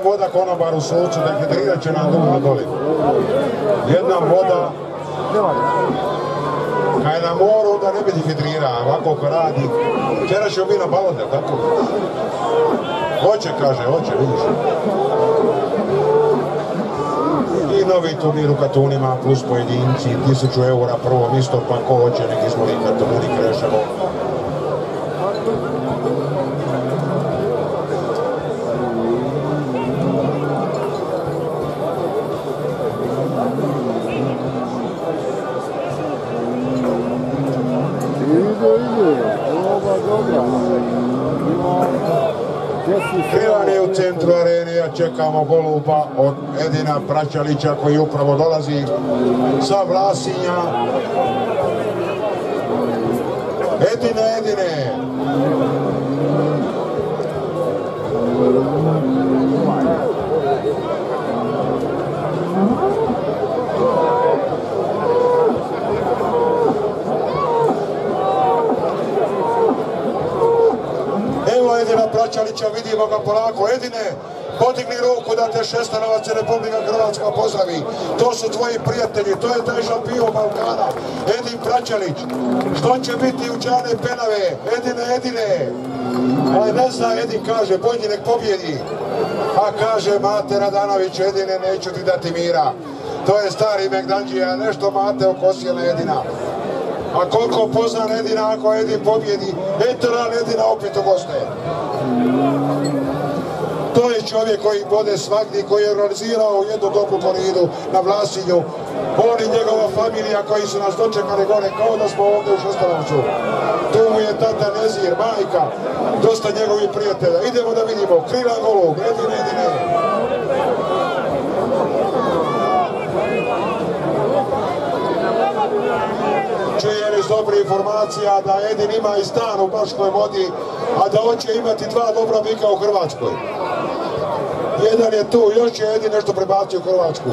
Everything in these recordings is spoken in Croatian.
voda konobar u sucu, dehidrirat će nam dulno doli. Jedna voda, kad je na moru, onda ne bi dehidrira, ovako ko radi. Včera ćemo biti na balode, tako? Hoće, kaže, hoće, vidiš. I novi turnir u katunima, plus pojedinci, 1000 eura prvo isto, pa ko hoće, neki smo i katuni krešemo. Krilan je u centru arene, a čekamo goluba od Edina Praćalića koji upravo dolazi sa Vlasinja. Edine, Edine! Evo Edina Praćalića, vidimo ga polako. Edine, podigni ruku da te Šestanovac i Republika Hrvatska pozdravi. To su tvoji prijatelji, to je taj šampion Balkana, Edin Praćalić. Što će biti u Džane Penave? Edine, Edine! Ali ne zna, Edin kaže, bolji nek pobjedi. A kaže Mate Radanović, Edine, neću ti dati mira. To je stari Megdanđija, nešto Mate okosio na Edina. A koliko poznan Edina, ako Edin pobjedi, Eteran Edina opet ugoste. To je čovjek koji bode svagdje, koji je organizirao jednu dobru koridu na Vlasinju. On i njegova familija koji su nas dočekali gore kao da smo ovdje u Šestanovcu. Tu mu je tata Nezir, majka, dosta njegovih prijatelja. Idemo da vidimo, Krilan golub, Edine, Edine. Čujem iz dobrih informacija da Edin ima i stan u Baškoj Vodi, a da hoće imati 2 dobra bika u Hrvatskoj. Jedan je tu, još je Edin nešto prebacio u Hrvatsku.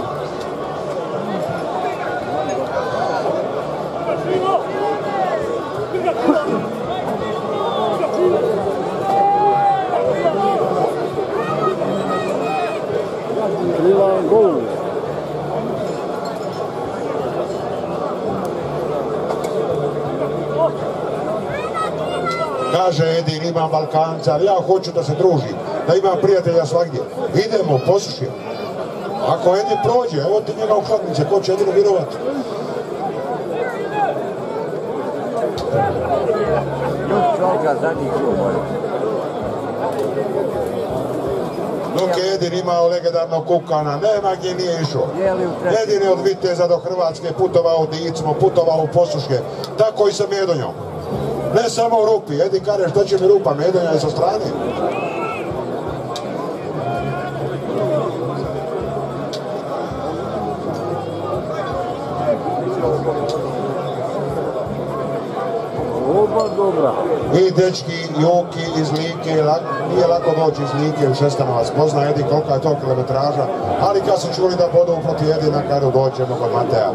Kaže Edin, imam Balkanca, ali ja hoću da se družim, da imam prijatelja svagdje. Idemo, poslušaj. Ako Edin prođe, evo ti njega u hladnice, ko će Edinu vjerovati? Dok je Edin imao legendarnog Kukana, nema gdje nije išao. Edin je od Viteza do Hrvatske putovao u Dicmo, putovao u Posuške, tako i sa Medonjom. Ne samo u Rupi, Edin kaže što će mi Rupa, Medonja je sa strane. I dečki, Joki iz Like, nije lako doći iz Like u Šestanovac, pozna Edin kolika je to kilometraža, ali kad su čuli da bodu protiv Edina, kada dođemo kod Mateja.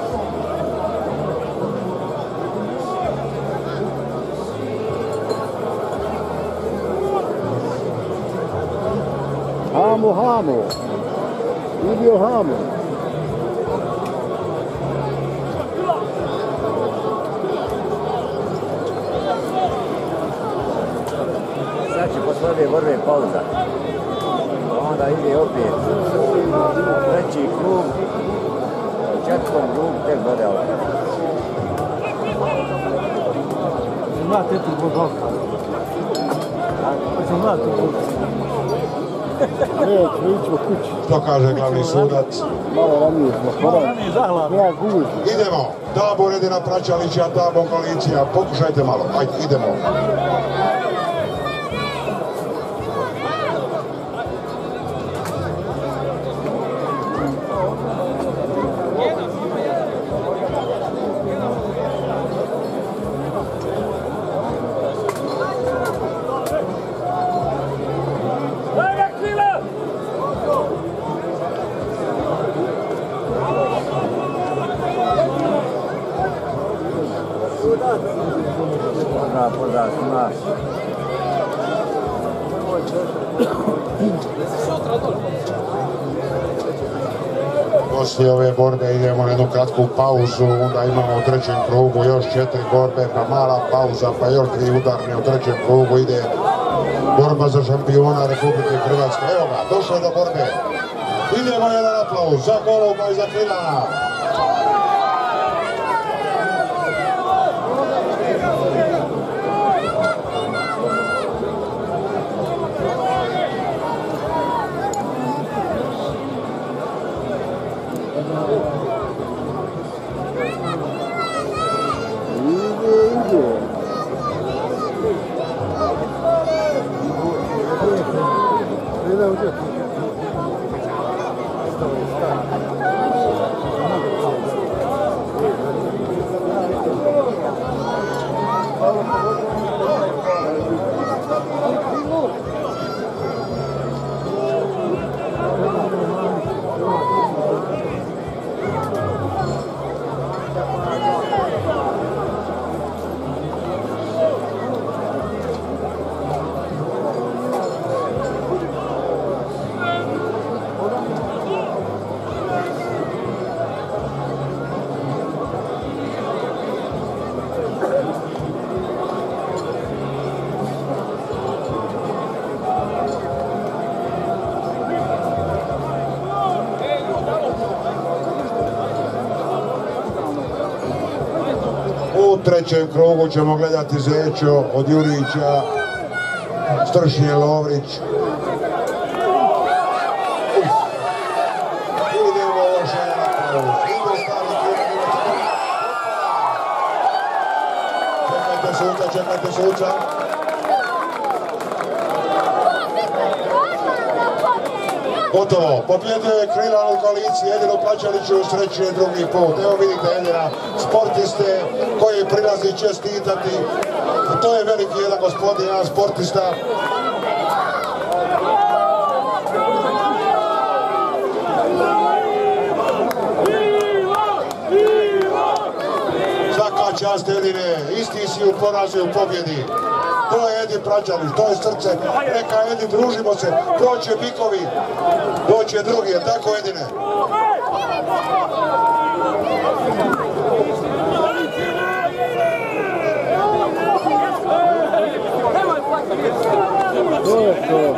Hamo, vidio Hamo. Sad će posle ove borbe pauza. Onda ide opet treći krug, četvrtom krug, tek bude ovaj. Ima tetu bodovka. Ima tetu. To kaže glavni sudac. Idemo, tabor Edina Praćalića, tabor koalicija, pokušajte malo, ajde, idemo. Pozdrav svima. Poslije ove borbe idemo na jednu kratku pauzu, onda imamo u trećem krugu još 4 borbe, pa mala pauza, pa još 2 udarne u trećem krugu ide borba za šampiona Republike Hrvatske. Evo ga, došlo je do borbe. Idemo jedan aplauz za Goluba i za Krilana. U trećem krugu ćemo gledati Zečo od Jurića, Stršnje Lovrić. Idemo još jedan aplauz. Čekajte suca. Gotovo, pobjedio je Krilan u koaliciji Edinu Plaćaliću u sreći je drugi put. Evo vidite Edina, sportiste koji prilazi čestitati. To je veliki jedan gospodin, jedan sportista. Svaka čast Edine, isti si u porazu i u pobjedi. To je Edin Plaćalić, to je srce. Neka Edin, družimo se, proće bikovi, doće drugi, je tako Edine? To je to.